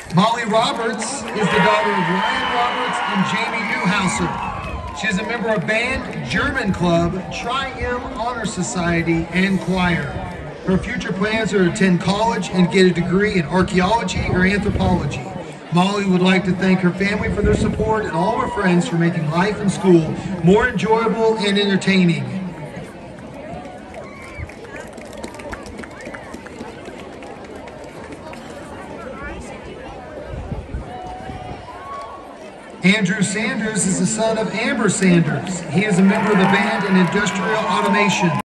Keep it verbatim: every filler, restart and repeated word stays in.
Molly Roberts is the daughter of Ryan Roberts and Jamie Newhouser. She is a member of band, German Club, Tri-M Honor Society, and choir. Her future plans are to attend college and get a degree in archaeology or anthropology. Molly would like to thank her family for their support and all her friends for making life in school more enjoyable and entertaining. Andrew Sanders is the son of Amber Sanders. He is a member of the band in Industrial Automation.